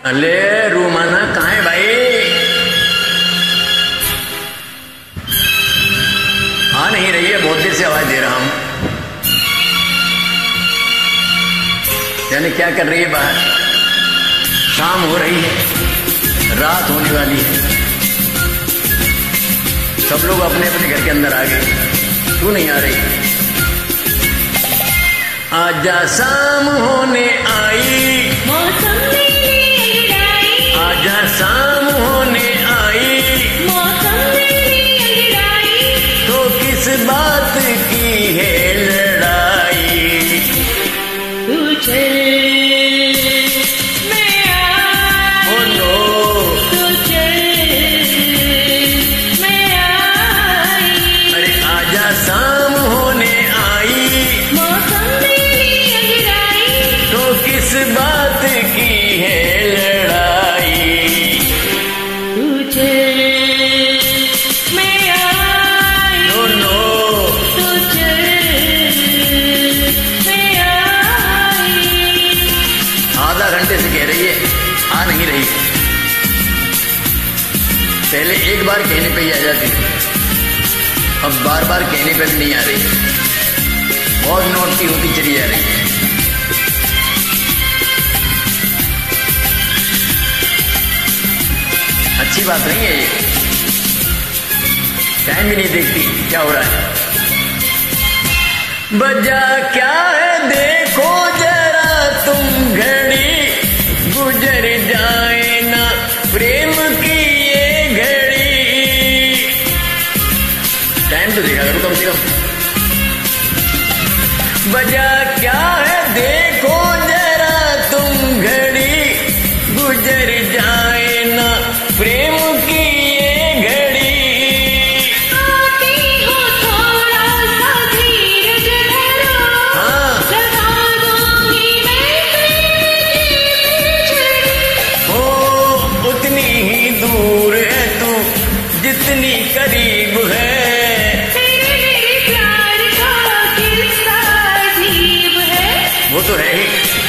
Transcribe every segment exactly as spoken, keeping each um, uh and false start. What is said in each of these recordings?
अले रूमाना कहाँ है भाई? आ नहीं रही है, बहुत देर से आवाज दे रहा हूं। यानी क्या कर रही है बाहर? शाम हो रही है, रात होने वाली है, सब लोग अपने अपने घर के अंदर आ गए, तू नहीं आ रही? आजा शाम होने आई, मौसम ने अंगड़ाई, आजा शाम होने आई, मौसम ने अंगड़ाई, तो किस बात की है लड़ाई? तू चल मैं आई, ओ नो, तू चल मैं आई, अरे आजा शाम होने आई, मौसम ने अंगड़ाई, तो किस बात की है लड़ाई? तू चल मैं आई, नो नो, तू चल मैं आई। आधा घंटे से कह रही है, आ नहीं रही। पहले एक बार कहने पे ही आ जाती, अब बार बार कहने पे भी नहीं आ रही, बहुत नौटती होती चली जा रही है। अच्छी बात नहीं है ये, टाइम भी नहीं देखती क्या हो रहा है। बजा क्या है देखो जरा तुम घड़ी, गुजर जाए ना प्रेम की ये घड़ी। टाइम तो देखा करो कम से कम। बजा क्या है देखो जरा तुम घड़ी, गुजर जाए ना प्रेम की ये घड़ी। आती हो थोड़ा सा धीरज धरो, हाँ लगा दूंगी मैं प्रेम की छड़ी। हो उतनी ही दूर है तू जितनी करीब है, तेरे मेरे प्यार का किस्सा अजीब है। वो तो है ही।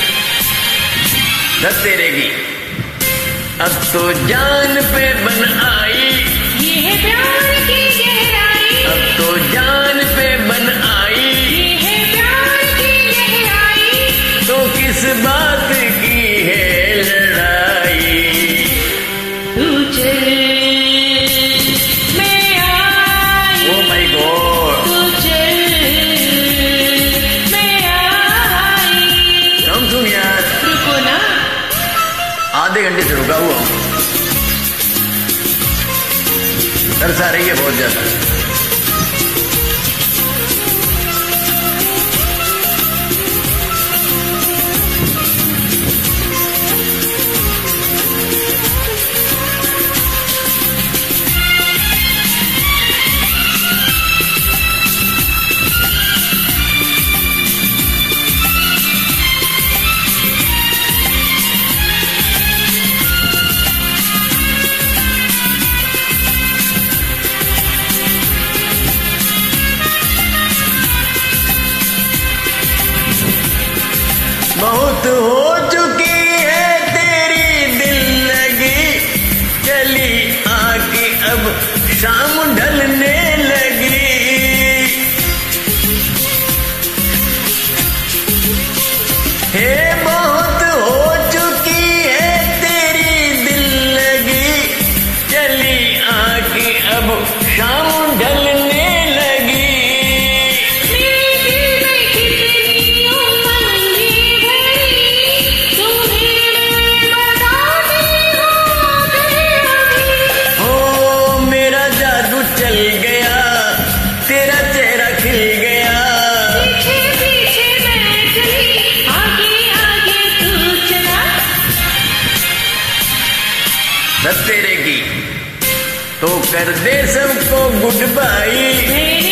दस तेरे की अब तो जान पे बन आई, ये है प्यार की गहराई, अब तो जान पे बन आई, ये है प्यार की गहराई। तो किस बात की है लड़ाई? तू चल मैं आई, ओ माय गॉड, तू चल मैं आई। कम सुन यार, रुको ना, आधे घंटे से रुका हुआ हूं, तरस आ रही है बहुत ज्यादा। बहुत हो चुकी है तेरी दिल लगी, चली आके अब शाम ढलने लगी। हे बहुत हो चुकी है तेरी दिल लगी, चली आके अब शाम ढलने लगी। मेरे दिल में कितनी उमंगें भरी, तुम्हें मैं बताती हूँ अभी। हो मेरा जादू चल गया, तेरा चेहरा खिल गया, पीछे पीछे मैं चली, आगे आगे तू चला। बस तेरे की तो कर दे सबको गुड बाई।